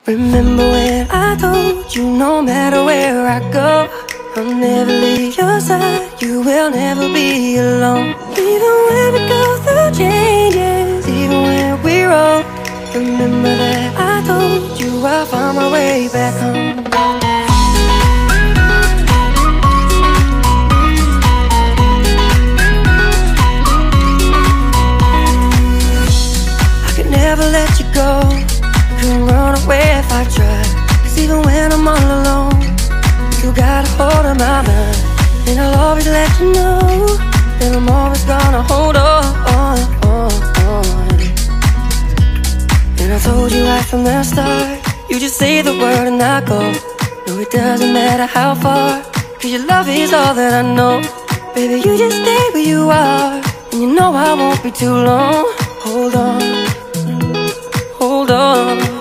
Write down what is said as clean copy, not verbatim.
Remember when I told you no matter where I go, I'll never leave your side, you will never be alone. Even when we go through changes, even when we're old, remember that I told you I'll find my way back home. I could never let you go, couldn't run away if I tried. Cause even when I'm all alone, you got a hold of my mind. And I'll always let you know that I'm always gonna hold on. And I told you right from the start, you just say the word and I go. No, it doesn't matter how far, cause your love is all that I know. Baby, you just stay where you are, and you know I won't be too long. Hold on, hold on.